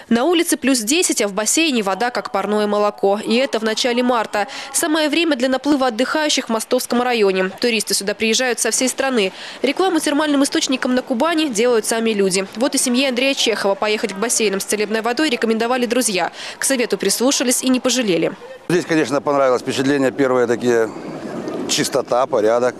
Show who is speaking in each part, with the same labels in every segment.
Speaker 1: На улице плюс 10, а в бассейне вода как парное молоко. И это в начале марта. Самое время для наплыва отдыхающих в Мостовском районе. Туристы сюда приезжают со всей страны. Рекламу термальным источникам на Кубани делают сами люди. Вот и семье Андрея Чехова поехать к бассейнам с целебной водой рекомендовали друзья. К совету прислушались и не пожалели.
Speaker 2: Здесь, конечно, понравилось впечатление. Первое такие чистота, порядок.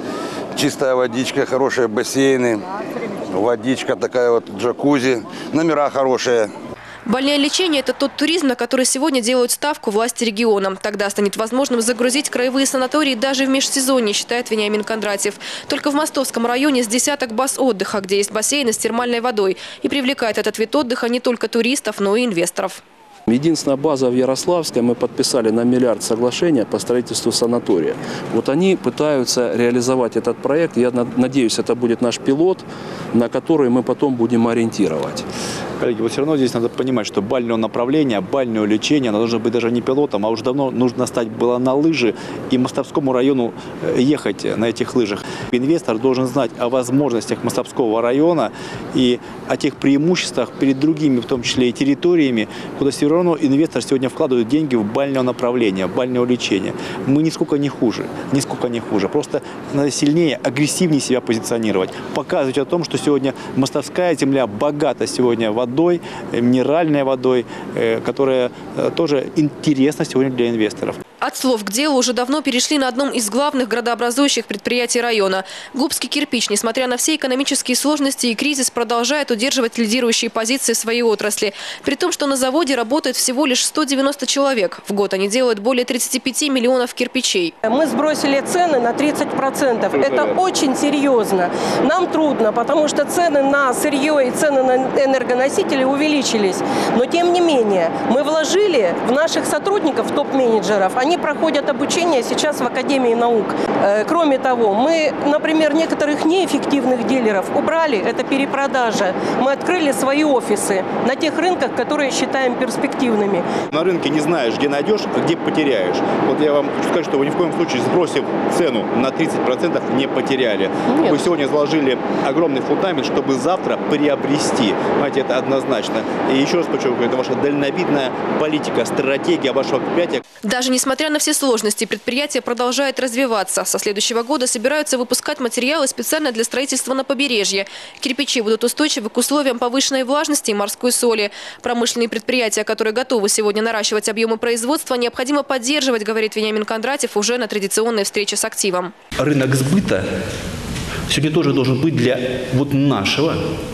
Speaker 2: Чистая водичка, хорошие бассейны, водичка такая вот, джакузи, номера хорошие.
Speaker 1: Больнолечение – это тот туризм, на который сегодня делают ставку власти региона. Тогда станет возможным загрузить краевые санатории даже в межсезонье, считает Вениамин Кондратьев. Только в Мостовском районе с десяток баз отдыха, где есть бассейны с термальной водой. И привлекает этот вид отдыха не только туристов, но и инвесторов.
Speaker 3: Единственная база в Ярославской, мы подписали на миллиард соглашения по строительству санатория. Вот они пытаются реализовать этот проект. Я надеюсь, это будет наш пилот, на который мы потом будем ориентировать.
Speaker 4: Коллеги, вот все равно здесь надо понимать, что бальное направление, бальное лечение, оно должно быть даже не пилотом, а уже давно нужно стать было на лыжи и Мостовскому району ехать на этих лыжах. Инвестор должен знать о возможностях Мостовского района и о тех преимуществах перед другими, в том числе и территориями, куда все равно инвестор сегодня вкладывает деньги в бальное направление, в бальное лечение. Мы нисколько не хуже, нисколько не хуже. Просто надо сильнее, агрессивнее себя позиционировать, показывать о том, что сегодня Мостовская земля богата сегодня водой, минеральной водой, которая тоже интересна сегодня для инвесторов.
Speaker 1: От слов к делу уже давно перешли на одном из главных градообразующих предприятий района. Губский кирпич, несмотря на все экономические сложности и кризис, продолжает удерживать лидирующие позиции в своей отрасли. При том, что на заводе работает всего лишь 190 человек. В год они делают более 35 миллионов кирпичей.
Speaker 5: Мы сбросили цены на 30%. Это очень серьезно. Нам трудно, потому что цены на сырье и цены на энергоносители увеличились. Но тем не менее, мы вложили в наших сотрудников, топ-менеджеров. Они проходят обучение сейчас в Академии наук. Кроме того, мы, например, некоторых неэффективных дилеров убрали, это перепродажа. Мы открыли свои офисы на тех рынках, которые считаем перспективными.
Speaker 4: На рынке не знаешь, где найдешь, а где потеряешь. Вот я вам хочу сказать, что вы ни в коем случае, сбросив цену на 30%, не потеряли.
Speaker 5: Нет.
Speaker 4: Вы сегодня заложили огромный фундамент, чтобы завтра приобрести. Понимаете, это однозначно. И еще раз подчеркиваю, это ваша дальновидная политика, стратегия вашего предприятия.
Speaker 1: Даже несмотря на все сложности, предприятие продолжает развиваться. Со следующего года собираются выпускать материалы специально для строительства на побережье. Кирпичи будут устойчивы к условиям повышенной влажности и морской соли. Промышленные предприятия, которые готовы сегодня наращивать объемы производства, необходимо поддерживать, говорит Вениамин Кондратьев уже на традиционной встрече с активом.
Speaker 6: Рынок сбыта сегодня тоже должен быть для вот нашего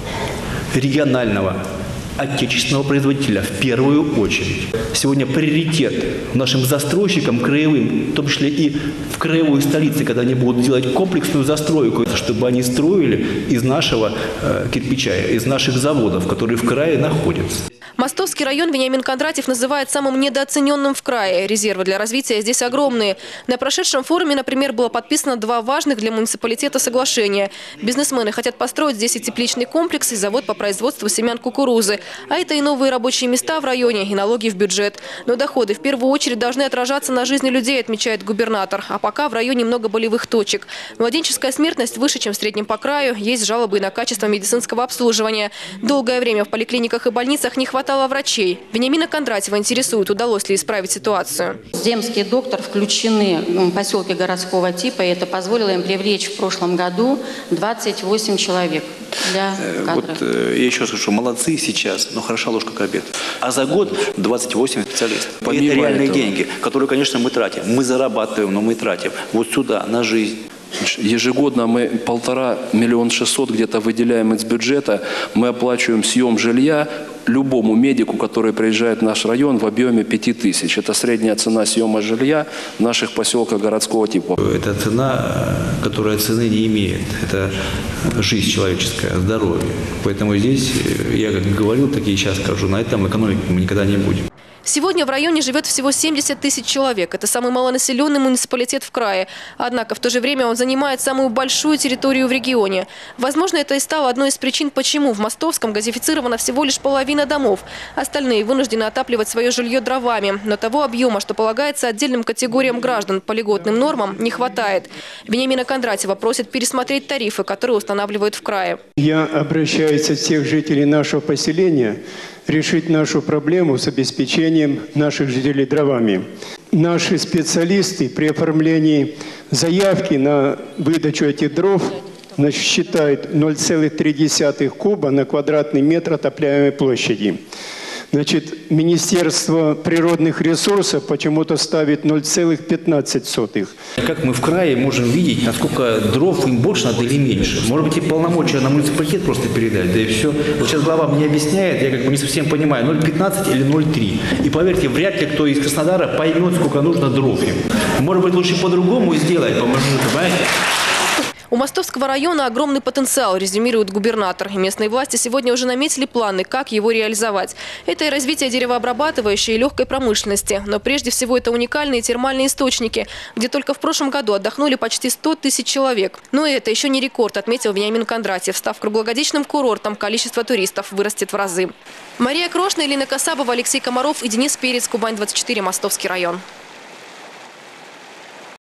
Speaker 6: регионального отечественного производителя в первую очередь. Сегодня приоритет нашим застройщикам краевым, в том числе и в краевой столице, когда они будут делать комплексную застройку, чтобы они строили из нашего кирпича, из наших заводов, которые в крае находятся.
Speaker 1: Мостовский район Вениамин Кондратьев называет самым недооцененным в крае. Резервы для развития здесь огромные. На прошедшем форуме, например, было подписано 2 важных для муниципалитета соглашения. Бизнесмены хотят построить здесь и тепличный комплекс, и завод по производству семян кукурузы. А это и новые рабочие места в районе, и налоги в бюджет. Но доходы в первую очередь должны отражаться на жизни людей, отмечает губернатор. А пока в районе много болевых точек. Младенческая смертность выше, чем в среднем по краю. Есть жалобы и на качество медицинского обслуживания. Долгое время в поликлиниках и больницах не хватало врачей. Вениамина Кондратьева интересует, удалось ли исправить ситуацию.
Speaker 7: Земский доктор включены в поселки городского типа, и это позволило им привлечь в прошлом году 28 человек для кадров.
Speaker 6: Вот я еще скажу, молодцы сейчас, но хороша ложка к обеду. А за год 28 специалистов. Это реальные деньги, которые, конечно, мы тратим. Мы зарабатываем, но мы тратим вот сюда, на жизнь.
Speaker 3: Ежегодно мы 1,5 600 000 где-то выделяем из бюджета. Мы оплачиваем съем жилья любому медику, который приезжает в наш район, в объеме 5000. Это средняя цена съема жилья в наших поселках городского типа.
Speaker 6: Это цена, которая цены не имеет. Это жизнь человеческая, здоровье. Поэтому здесь, я как говорил, так и сейчас скажу, на этом экономить мы никогда не будем.
Speaker 1: Сегодня в районе живет всего 70 тысяч человек. Это самый малонаселенный муниципалитет в крае. Однако в то же время он занимает самую большую территорию в регионе. Возможно, это и стало одной из причин, почему в Мостовском газифицирована всего лишь половина домов. Остальные вынуждены отапливать свое жилье дровами. Но того объема, что полагается отдельным категориям граждан по льготным нормам, не хватает. Вениамина Кондратьева просит пересмотреть тарифы, которые устанавливают в крае.
Speaker 8: Я обращаюсь от всех жителей нашего поселения решить нашу проблему с обеспечением наших жителей дровами. Наши специалисты при оформлении заявки на выдачу этих дров считают 0,3 куба на квадратный метр отопляемой площади. Значит, Министерство природных ресурсов почему-то ставит 0,15.
Speaker 6: Как мы в крае можем видеть, насколько дров им больше надо или меньше? Может быть, и полномочия на муниципалитет просто передать, да и все. Вот сейчас глава мне объясняет, я как бы не совсем понимаю, 0,15 или 0,3. И поверьте, вряд ли кто из Краснодара поймет, сколько нужно дров им. Может быть, лучше по-другому сделать, понимаете?
Speaker 1: У Мостовского района огромный потенциал, резюмирует губернатор. И местные власти сегодня уже наметили планы, как его реализовать. Это и развитие деревообрабатывающей и легкой промышленности. Но прежде всего это уникальные термальные источники, где только в прошлом году отдохнули почти 100 тысяч человек. Но это еще не рекорд, отметил Вениамин Кондратьев. Став круглогодичным курортом, количество туристов вырастет в разы. Мария Крошна, Елена Касабова, Алексей Комаров и Денис Перец, Кубань-24, Мостовский район.